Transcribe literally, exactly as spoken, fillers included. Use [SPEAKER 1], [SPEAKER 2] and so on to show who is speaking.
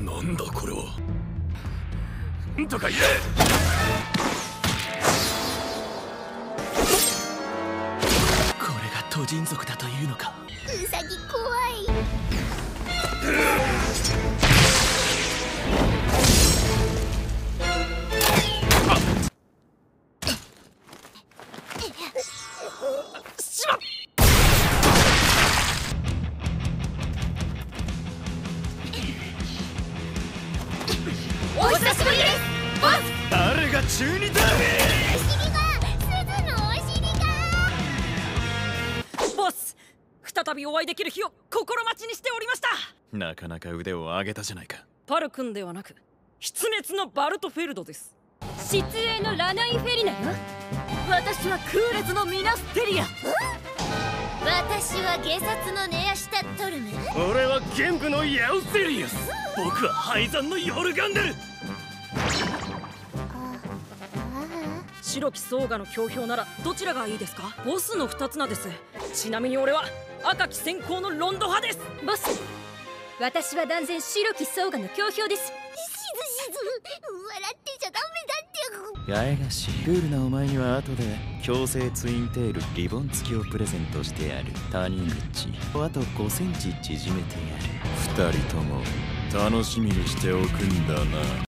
[SPEAKER 1] なんだこれは。なんとか言え。これが都人族だというのか。
[SPEAKER 2] ウサギ怖い。
[SPEAKER 1] しまっ。
[SPEAKER 2] お久しぶりです、ボス。
[SPEAKER 1] 誰が中二だ。
[SPEAKER 2] お尻が、鈴のお尻が。
[SPEAKER 3] ボス、再びお会いできる日を心待ちにしておりました。
[SPEAKER 1] なかなか腕を上げたじゃないか。
[SPEAKER 3] パル君ではなく失滅のバルトフェルドです。
[SPEAKER 4] 失影のラナイフェリナよ。私は空烈のミナステリア。
[SPEAKER 2] 私は下殺のネアシュタットルム。
[SPEAKER 1] 俺は玄武のヤウセリウス。僕は廃山のヨルガンデル。
[SPEAKER 3] 白きソーガの強兵ならどちらがいいですか？ボスの二つ名です。ちなみに俺は赤き先行のロンド派です。
[SPEAKER 4] ボス、私は断然白きソーガの強兵です。
[SPEAKER 2] しずしず、笑ってちゃダメだって。
[SPEAKER 5] 八重樫、クールなお前には後で強制ツインテールリボン付きをプレゼントしてやる。谷口、あとごセンチ縮めてやる。二人とも楽しみにしておくんだな。